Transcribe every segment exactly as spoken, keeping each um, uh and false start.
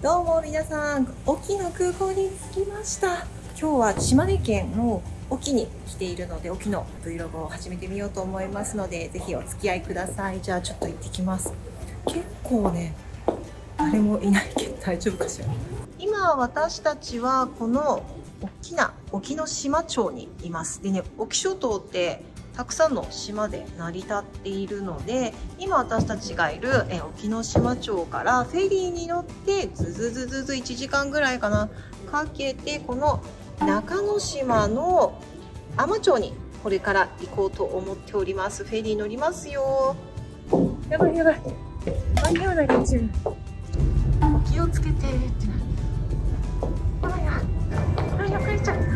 どうも皆さん、沖の空港に着きました。今日は島根県の沖に来ているので、沖の Vlog を始めてみようと思いますので、ぜひお付き合いください。じゃあちょっと行ってきます。結構ね、誰もいないけど大丈夫かしら。今私たちはこの大きな沖ノ島町にいます。でね、沖諸島ってたくさんの島で成り立っているので、今私たちがいるえ沖ノ島町からフェリーに乗ってズズズズズいちじかんぐらいかなかけて、この中之島の海士町にこれから行こうと思っております。フェリー乗りますよ。やばいやばい、間に合わないかもしれない。お気をつけてってなる。あやあや、遅れちゃった。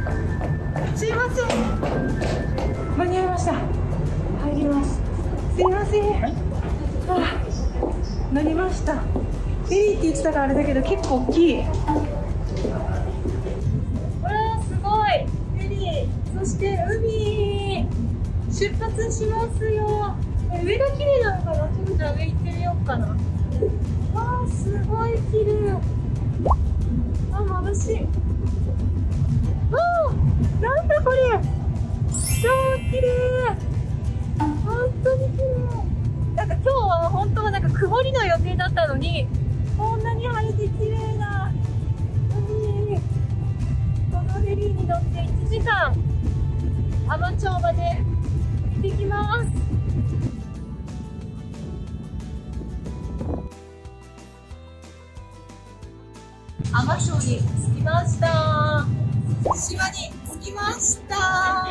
すいません、間に合いました。入ります。すいません、あ乗りました。フェリーって言ってたからあれだけど結構大きい。わあすごい、フェリー、そして海出発しますよ。上が綺麗なのかな。ちょっとじゃあ上行ってみようかな。わあすごい綺麗。あ、眩しい。わあなんだこれ、超綺麗。本当に綺麗。なんか今日は本当はなんか曇りの予定だったのに、こんなに晴れて綺麗な海。このフェリーに乗っていちじかん海士町まで行ってきます。海士町に着きました。島に着きました。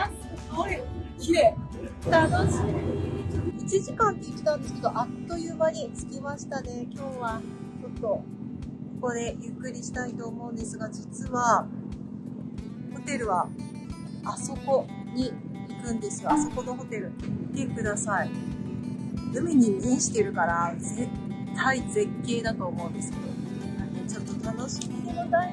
すごい綺麗、楽しみ。いちじかんって言ってたんですけど、あっという間に着きましたね。今日はちょっとここでゆっくりしたいと思うんですが、実はホテルはあそこに行くんですよ。あそこのホテル見てください。海に面してるから絶対絶景だと思うんですけど、ちょっと楽しみでございます。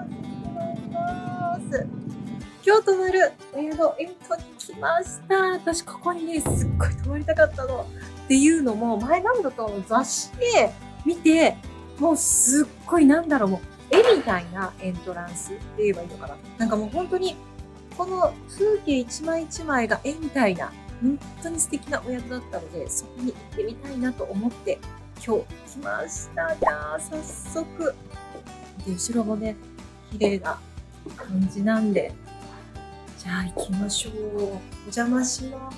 ます今日泊まるお宿エントに来ました。私ここにねすっごい泊まりたかったの。っていうのも前何度か雑誌で見て、もうすっごいなんだろう、もう絵みたいなエントランスって言えばいいのかな。なんかもう本当にこの風景一枚一枚が絵みたいな本当に素敵なお宿だったので、そこに行ってみたいなと思って今日来ました。じゃあ早速で後ろもね綺麗な感じなんで、じゃあ行きましょう。お邪魔します。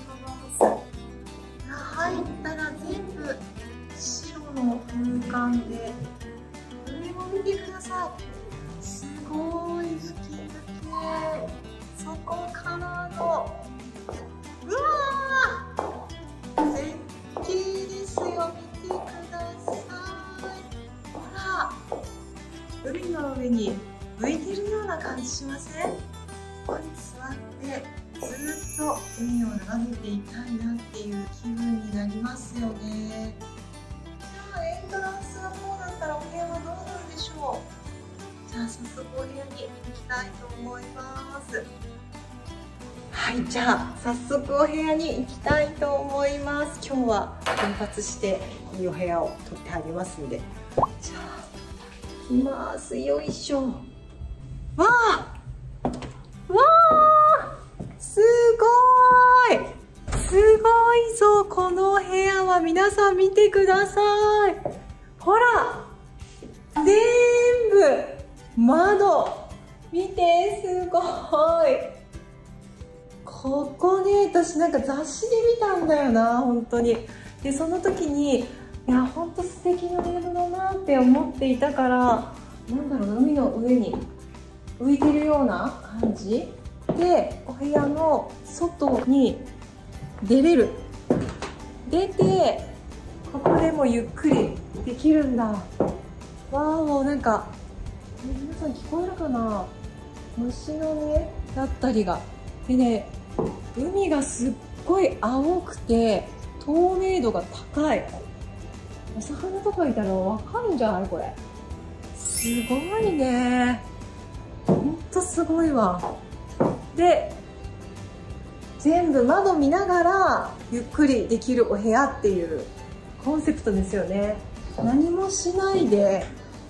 入ったら全部白の空間で、上も見てください。すごい吹き抜け。そこからのうわー絶景ですよ。見てください。ほら海の上に浮いてるような感じしません？ここに座ってずっと海を眺めていたいなっていう気分になりますよね。じゃあエントランスがこうだったらお部屋はどうなるでしょう。じゃあ早速お部屋に行きたいと思います。はい、じゃあ早速お部屋に行きたいと思います。今日は奮発していいお部屋を取ってありますんで、じゃあ行きます。よいしょ。わあわあすごーい、すごいぞこの部屋は。皆さん見てください。ほら全部窓見て、すごい。ここね私なんか雑誌で見たんだよな本当に。でその時にいや本当素敵なレールだなって思っていたから、なんだろう、海の上に浮いてるような感じで、お部屋の外に出れる。出てここでもゆっくりできるんだ。わーお、なんか皆さん聞こえるかな、虫のねだったりが。でね、海がすっごい青くて透明度が高い。お魚とかいたらわかるんじゃないこれ。すごいね、ほんとすごいわ。で全部窓見ながらゆっくりできるお部屋っていうコンセプトですよね。何もしないで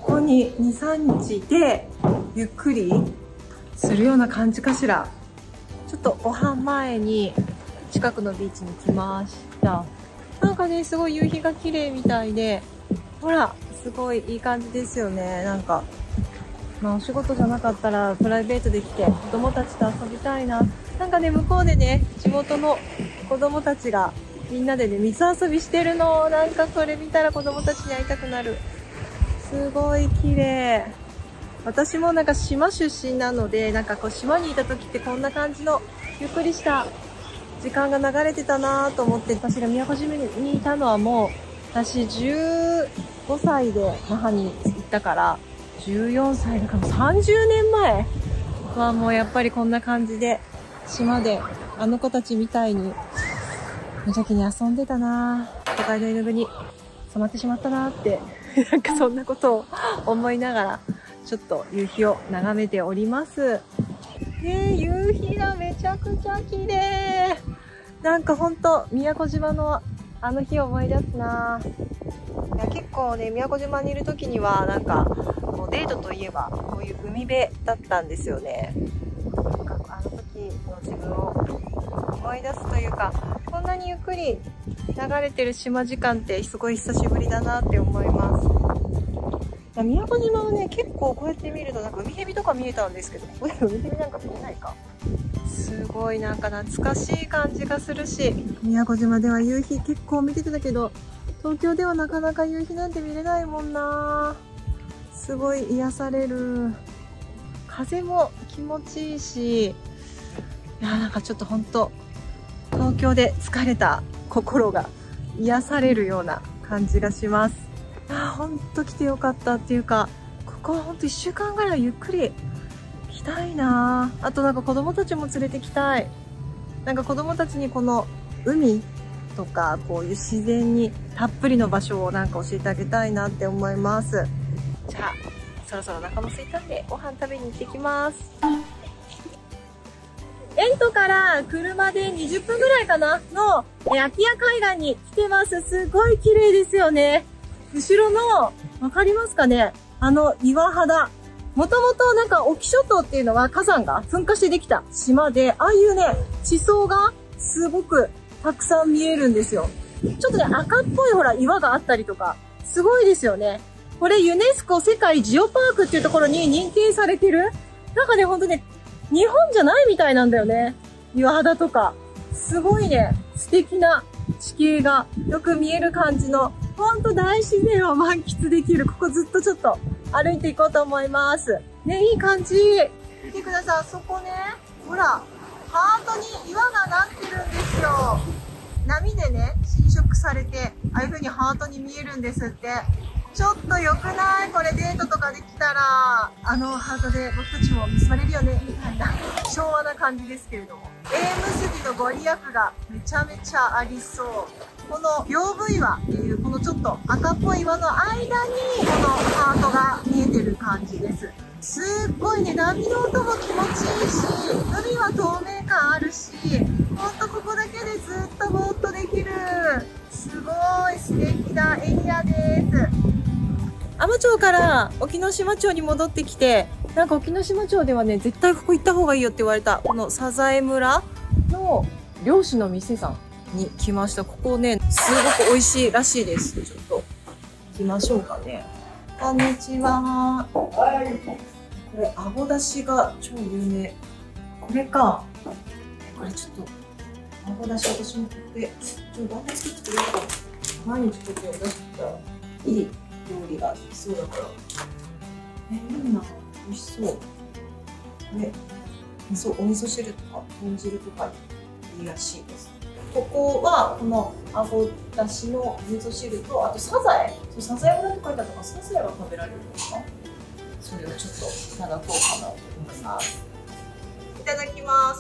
ここにに、さんにちいてゆっくりするような感じかしら。ちょっとご飯前に近くのビーチに来ました。なんかね、すごい夕日が綺麗みたいで、ほら、すごいいい感じですよね。なんか、まあお仕事じゃなかったらプライベートで来て子供たちと遊びたいな。なんかね、向こうでね、地元の子供たちがみんなでね、水遊びしてるの。なんかそれ見たら子供たちに会いたくなる。すごい綺麗。私もなんか島出身なので、なんかこう島にいた時ってこんな感じのゆっくりした時間が流れてたなと思って、私が宮古島にいたのはもう、私じゅうごさいで那覇に行ったから、じゅうよんさいだからさんじゅうねんまえはもうやっぱりこんな感じで、島であの子たちみたいに無邪気に遊んでたなぁ。都会の絵の具に染まってしまったなーって、なんかそんなことを思いながら、ちょっと夕日を眺めております。ねえ、夕日がめちゃくちゃ綺麗。なんかほんと、宮古島のあの日を思い出すなぁ。いや、結構ね、宮古島にいる時には、なんか、もうデートといえば、こういう海辺だったんですよね。なんかあの時の自分を思い出すというか、こんなにゆっくり流れてる島時間ってすごい久しぶりだなって思います。宮古島はね、結構こうやって見るとなんか海蛇とか見えたんですけど、ここで海蛇なんか見えないか。すごいなんか懐かしい感じがするし、宮古島では夕日結構見てたけど、東京ではなかなか夕日なんて見れないもんな。すごい癒される。風も気持ちいいし、いやなんかちょっとほんと東京で疲れた心が癒されるような感じがします。あ、ほんと来てよかったっていうか、ここはほんといっしゅうかんぐらいゆっくり来たいな。あとなんか子供たちも連れてきたい。なんか子供たちにこの海とかこういう自然にたっぷりの場所をなんか教えてあげたいなって思います。じゃあそろそろお腹も空いたんでご飯食べに行ってきます。エントから車でにじゅっぷんぐらいかなの空き家海岸に来てます。すごい綺麗ですよね。後ろの、わかりますかね、あの岩肌。もともとなんか沖諸島っていうのは火山が噴火してできた島で、ああいうね、地層がすごくたくさん見えるんですよ。ちょっとね、赤っぽいほら岩があったりとか、すごいですよね。これユネスコ世界ジオパークっていうところに認定されてる。なんかね、ほんとね、日本じゃないみたいなんだよね。岩肌とか。すごいね、素敵な地形がよく見える感じの、ほんと大自然を満喫できる。ここずっとちょっと歩いていこうと思います。ね、いい感じ。見てください、あそこね。ほら、ハートに岩がなってるんですよ。波でね、浸食されて、ああいう風にハートに見えるんですって。ちょっと良くない？これデートとかできたら、あのハートで僕たちも結ばれるよね、みたいな昭和な感じですけれども。縁結びのご利益がめちゃめちゃありそう。この屏風岩っていうこのちょっと赤っぽい岩の間にこのハートが見えてる感じです。すっごいね、波の音も気持ちいいし、海は透明感あるし、ほんとここだけでずっとぼーっとできる。すごい素敵なエリアです。海士町から沖ノ島町に戻ってきて、なんか沖ノ島町ではね、絶対ここ行った方がいいよって言われた、このサザエ村の漁師の店さんに来ました。ここね、すごく美味しいらしいです。ちょっと行きましょうかね。こんにちは。これ、あごだしが超有名。これか。これちょっと、あごだし私も買って、ちょっと頑張って作ってくれるかな。毎日ここを出したらいい料理ができそうだから。え、いいな。美味しそう。これ、味噌、お味噌汁とか豚汁とかにいいらしいです。ここはこのあごだしの味噌汁と、あとサザエ、そうサザエ村って書いてあったから、サザエは食べられるのかな。それをちょっといただこうかなと思います。いただきます。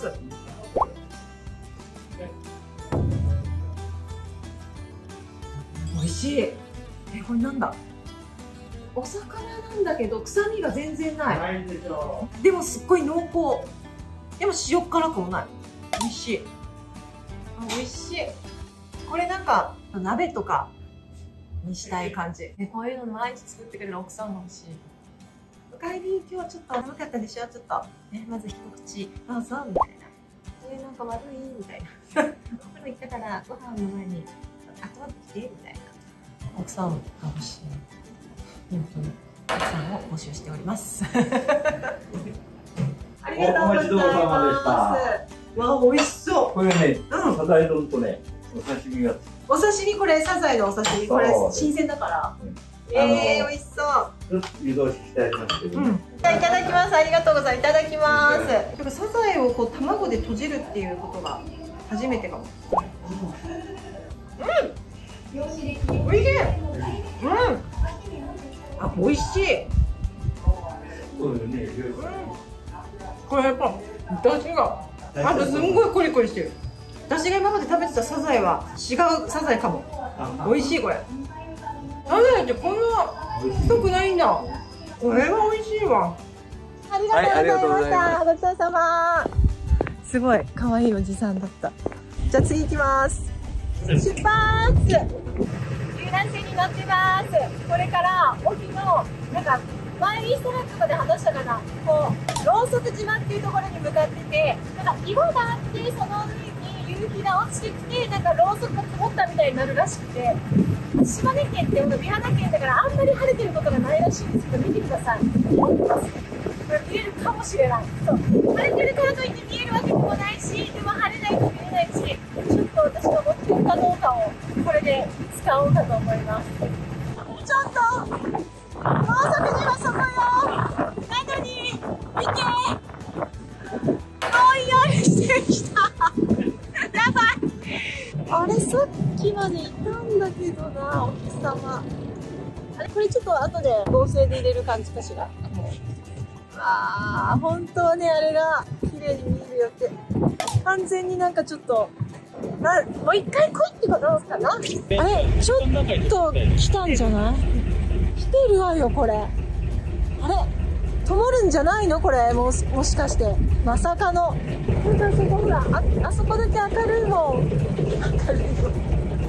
美味しい。え、これなんだ。お魚なんだけど臭みが全然ない。ないでしょ。でもすっごい濃厚。でも塩辛くもない。美味しい。あ、美味しい。これなんか鍋とかにしたい感じ。ね、こういうの毎日作ってくれる奥さんが欲しい。おかえり、今日ちょっと寒かったでしょ、ちょっと。ね、まず一口、どうぞ、みたいな。えー、なんか悪いみたいな。お風呂行ったから、ご飯の前に、後まで来て、みたいな。奥さんが欲しい。本当に、奥さんを募集しております。ありがとうございます。わあ、美味しそう。 これね、うん、サザエ丼とね、お刺身が。 お刺身、これサザエのお刺身、これ新鮮だから。ええー、美味しそう。 湯通ししてありますけど、 うん。いただきます。ありがとうございます。いただきます。サザエをこう卵で閉じるっていうことが初めてかも。うん。美味しい。うん。あ、美味しい。 そうですね。 これやっぱ出汁があとすんごいコリコリしてる。私が今まで食べてたサザエは違うサザエかも。美味しいこれ。サザエってこんな太くないんだ。これは美味しいわ。ありがとうございました。ごちそうさま。すごい可愛いおじさんだった。じゃあ次行きます。出発。遊覧船に乗ってます。これから沖のなんか前インスタライブとかで話したかな、こうろうそく島っていうところに向かってて、なんか岩があって、その上に夕日が落ちてきて、なんかろうそくが積もったみたいになるらしくて、島根県って美肌県だからあんまり晴れてることがないらしいんですけど、見てください。これ見えるかもしれない。そう、晴れてるからといって見えるわけでもないし、でも晴れないと見えないし、ちょっと私が持ってるかどうかをこれで使おうかと思います。ちょっとろうそく島そこよ。なのに見て、ぼんやりしてきた。やばい。あれさっきまでいたんだけどな、お日様。あれこれちょっと後で合成で入れる感じかしら。ああ、本当はね、あれが綺麗に見えるよって。完全になんかちょっとな、もう一回来いってことかな。あれちょっと来たんじゃない？来てるわよこれ。あれ灯るんじゃないのこれ。もし、もしかしてまさかの。なんかあそこほら、あ、あそこだけ明るいもん。明るいもん。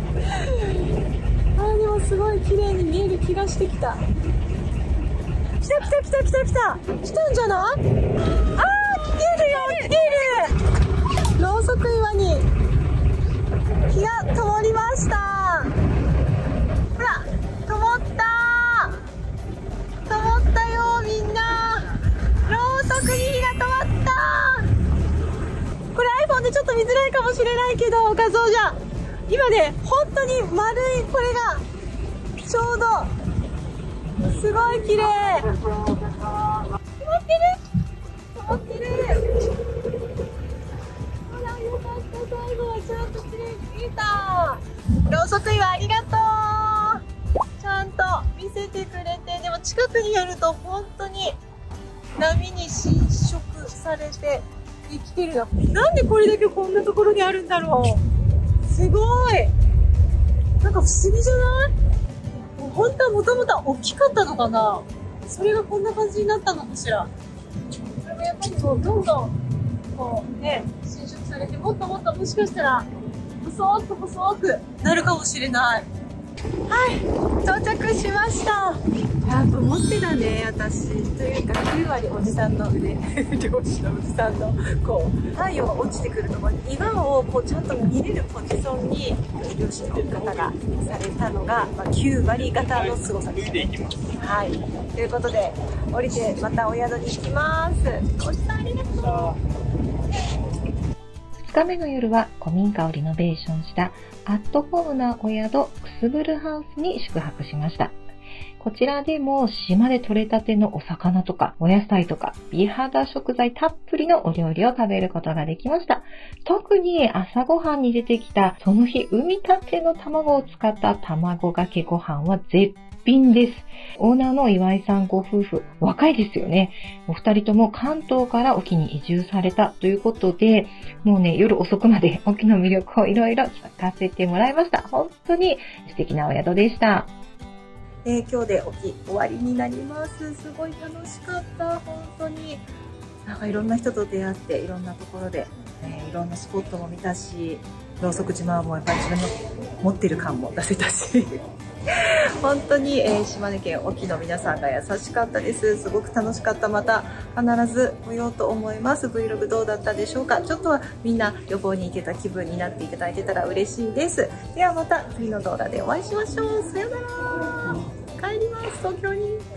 あ、でもすごい綺麗に見える気がしてきた。来た来た来た来た来た来たんじゃない？あー、来てるよ、来てる。ろうそく岩に火が灯りました。ほら、灯ったー、灯ったよみんな。ろうそくに火が灯ったー。これ iPhone でちょっと見づらいかもしれないけど、画像じゃ今ね、本当に丸い、これがちょうどすごい綺麗。止まってる止まってる。ほら、よかった。最後はちゃんと綺麗に見えた。ろうそく岩ありがとう。ちゃんと見せてくれて。でも近くにやると本当に波に侵食されて生きてるの。なんでこれだけこんなところにあるんだろう。すごい。なんか不思議じゃない？本当はもともと大きかったのかな。それがこんな感じになったのかしら。それもやっぱりこうどんどんこうね侵食されて、もっともっともしかしたら細く細くなるかもしれない。はい、到着しました。やっぱ持ってたね、私。というかきゅうわりおじさんの腕、漁師のおじさんのこう太陽が落ちてくるところに岩をこうちゃんと見れるポジションに漁師の方がされたのが、まあ、きゅうわり型の凄さですね。はい、ということで降りてまたお宿に行きます。おじさんありがとう。 ふつかめの夜は古民家をリノベーションしたアットホームなお宿くすぶるハウスに宿泊しました。こちらでも島で採れたてのお魚とかお野菜とか美肌食材たっぷりのお料理を食べることができました。特に朝ごはんに出てきたその日産みたての卵を使った卵かけご飯は絶品です。オーナーの岩井さんご夫婦、若いですよね。お二人とも関東から沖に移住されたということで、もうね、夜遅くまで沖の魅力をいろいろ聞かせてもらいました。本当に素敵なお宿でした。 えー、今日で沖終わりになります。すごい楽しかった。本当になんかいろんな人と出会って、いろんなところでえー、いろんなスポットも見たし、ろうそく島もやっぱり自分の持ってる感も出せたし本当に、えー、島根県隠岐の皆さんが優しかったです。すごく楽しかった。また必ず来ようと思います。 Vlog どうだったでしょうか。ちょっとはみんな旅行に行けた気分になっていただいてたら嬉しいです。ではまた次の動画でお会いしましょう。さよなら。帰ります、東京に。